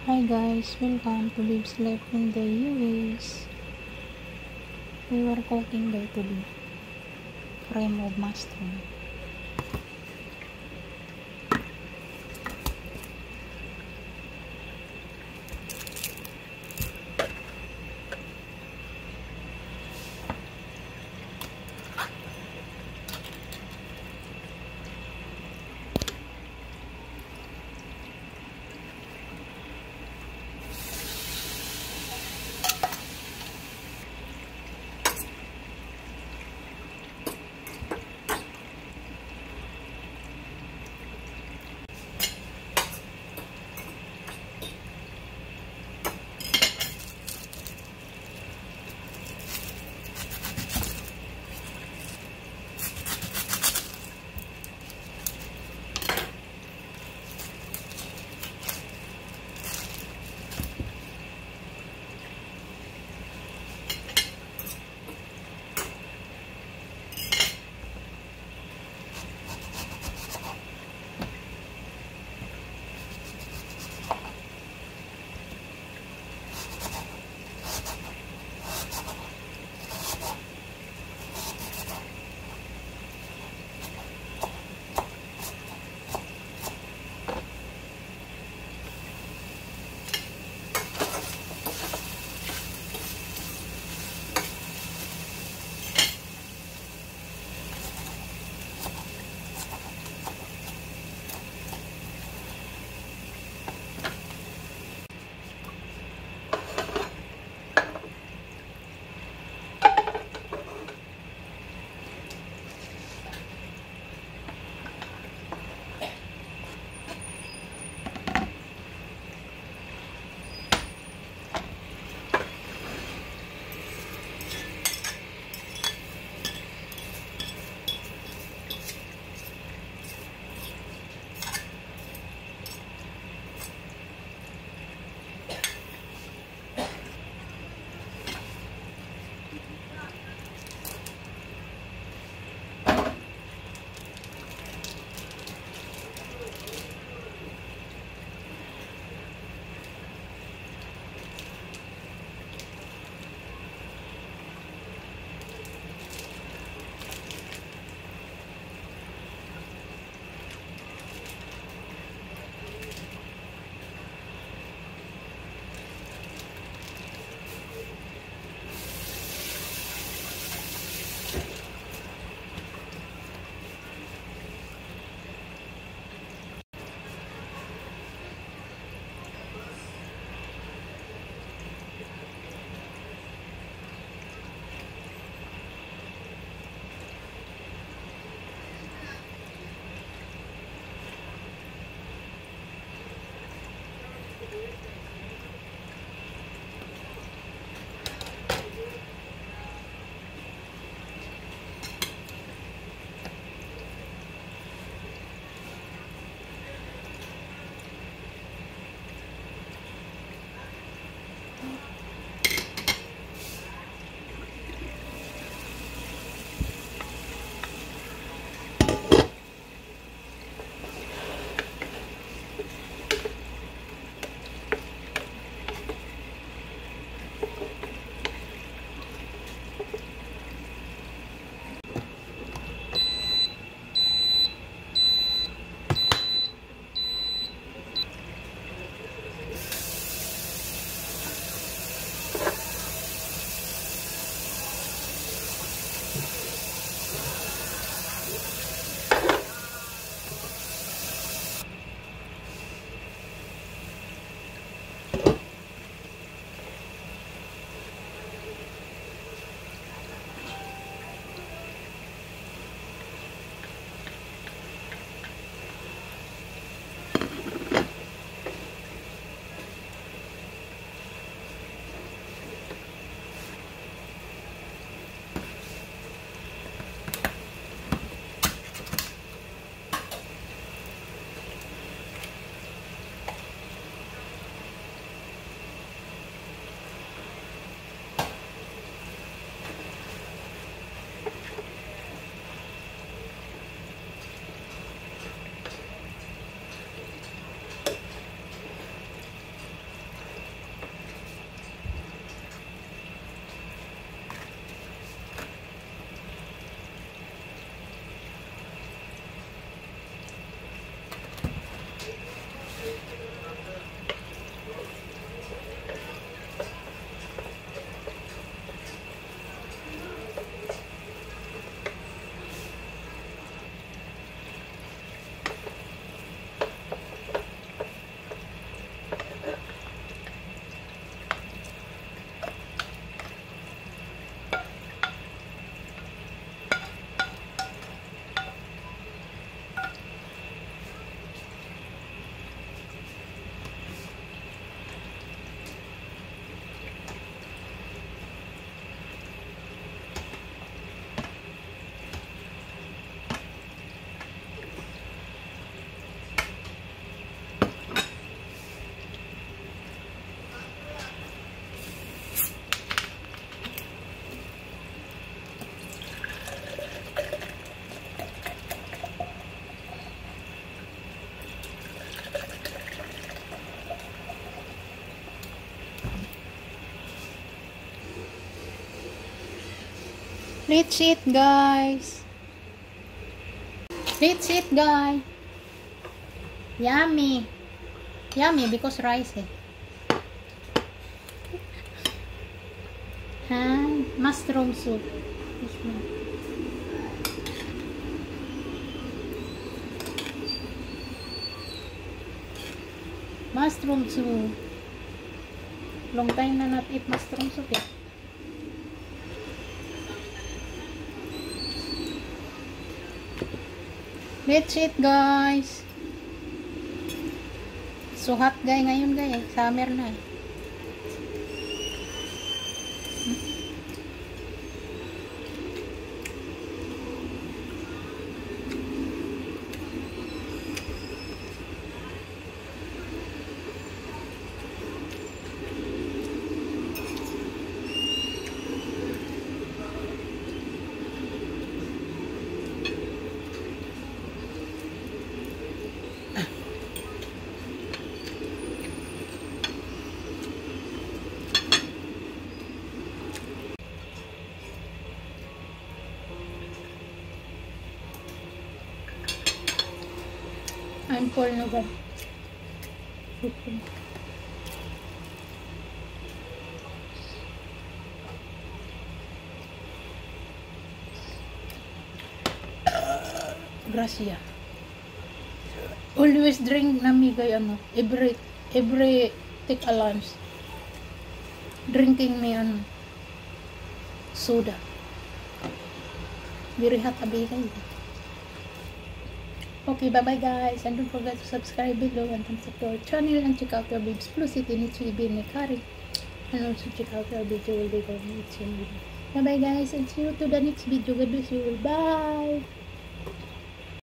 Hi guys, welcome to Beybs Life in the US. We were cooking by today. Frame of mushroom. Let's eat, guys. Let's eat, guys. Yummy. Yummy because rice eh. Mushroom soup. Mushroom soup. Long time na not eat mushroom soup eh. Let's eat, guys. So hot guys ngayon guys. Summer na eh. I'm full na ba? Gracia. Always drink namigay ano, every take a lunch. Drinking me ano, soda. Very hot abigay. Okay, bye-bye guys, and don't forget to subscribe below and thumbs up to our channel and check out our beybs plus it in its and also check out our video will be going. Bye-bye guys, and see you to the next video. God bless you. Bye!